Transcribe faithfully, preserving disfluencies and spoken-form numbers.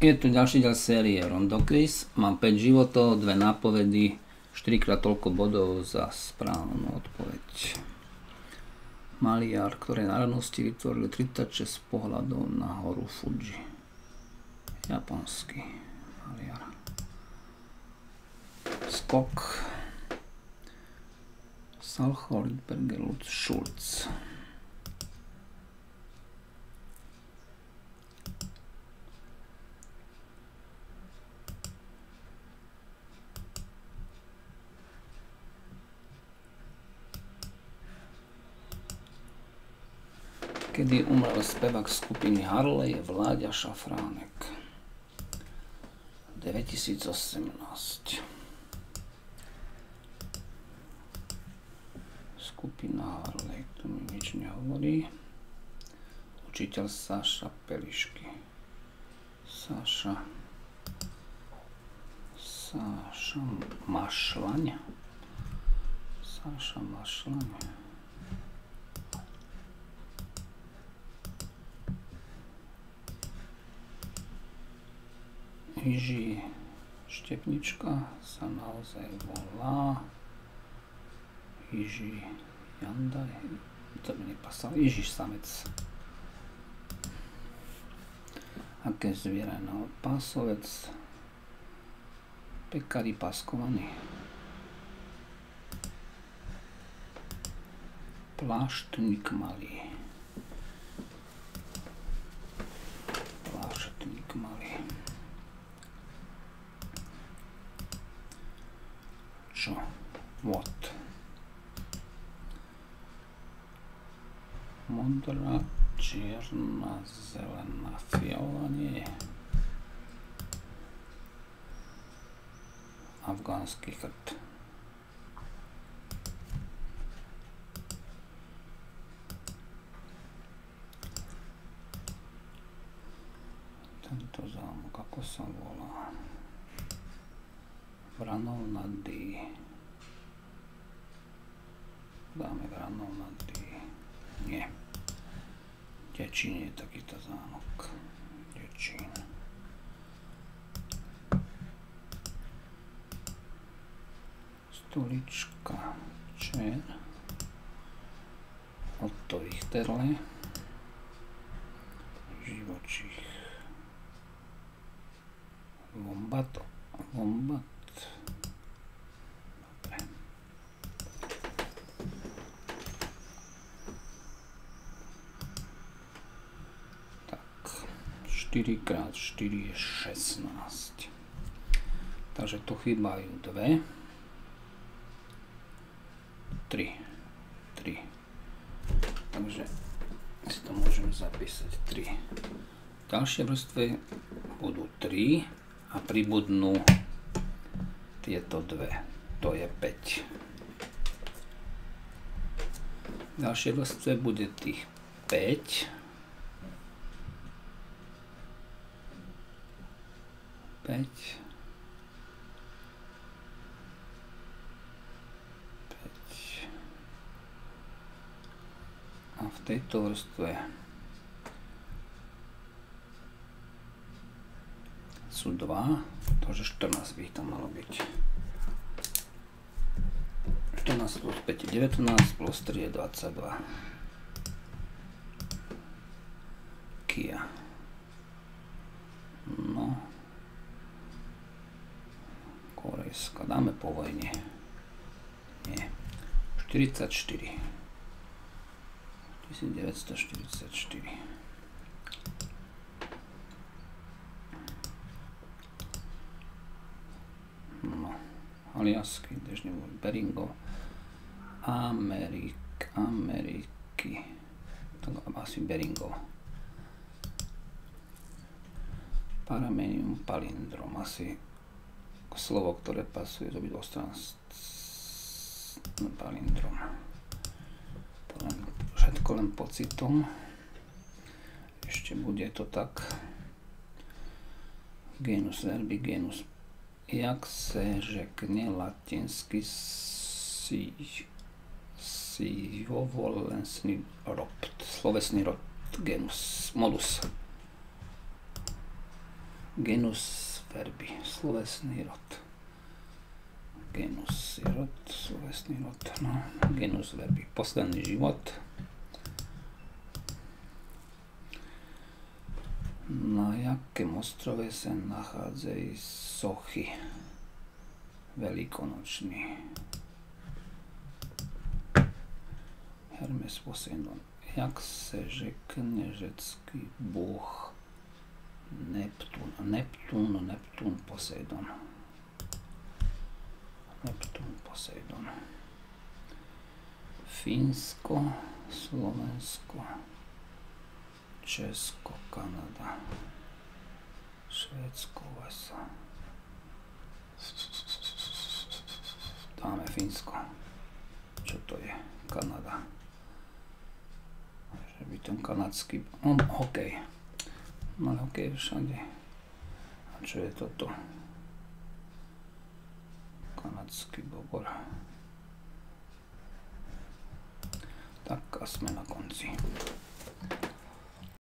Je tu ďalší diel série Rondo Quiz. Mám päť životov, dve nápovedy, štyri krát toľko bodov za správnu odpoveď. Maliar, ktoré národnosti vytvorili tridsaťšesť pohľadov na horu Fuji. Japonský maliar. Skok. Salcho, Lidberger, Lutz, Schulz. Kedy umrel spevák skupiny Harley Vláďa Šafránek? dvetisícosemnásť. Skupina Harley, to mi nič nehovorí. Učiteľ Saša Pelišky. Saša Saša Mašlaň. Saša Mašlaň. Jiří Štepnička sa naozaj volá Jiří Janda, to by nepasalo, Jiří Samec. Aké zviera no, pásovec, pekári páskovaný. Pláštnik malý. Pláštnik malý. Čo? What? Modrá, čierna, zelená, fialová nie je. Afgánsky chrt. Tento zámok, ako sa volá? Vranov nad D. Dáme Vranov nad D. Nie. Dečín je takýto zámok. Dečín. Stolička. Čer. Otto Richterle. Živočích. Vombat. Vombat. Dobre. Tak, štyri krát štyri je šestnásť. Takže tu chýbajú dve. tri. tri. Takže si to môžeme zapísať tri. V ďalšej vrstve budú tri a pribudnú tieto dve. To je päť. V ďalšej vrstve bude tých päť. päť. päť. A v tejto vrstve sú dva, takže štrnásť by ich tam malo byť. štrnásť plus päť je devätnásť, plus tri je dvadsaťdva. Kia. No. Korejska. Dáme po vojne. Nie. štyridsaťštyri. devätnásťstoštyridsaťštyri. No. Aliasky, Dežňový, Beringov. Amerik, Ameriky. To asi Beringov. Paramenium palindrom. Asi slovo, ktoré pasuje z obidvoch strán s palindrom. Všetko len pocitom. Ešte bude to tak. Genus verbi, genus. Jak se řekne latinsky si sivovolensný rod, slovesný rod, genus, modus. Genus verby, slovesný rod. Genus je rod, slovesný rod, no, genus verby, posledný život. Na jakém ostrove sa nachádzajú sochy veľkonočný? Hermes Poseidon. Jak se řekne řecký bůh Neptún? Neptún, Neptún, Poseidon. Neptún, Poseidon. Fínsko, Slovensko, Česko, Kanada, Švédsko, U S A. Dáme Fínsko. Čo to je? Kanada. Že by ten kanadský... No, hokej. Mal hokej všade. A čo je toto? Kanadský bobor. Tak a sme na konci.